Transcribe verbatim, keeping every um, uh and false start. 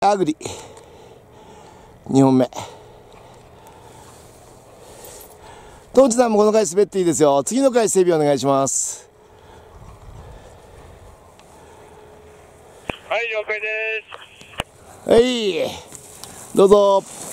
アグリにほんめ。トンチさんもこの回滑っていいですよ。次の回整備お願いします。 はい、了解です。 はい、どうぞ。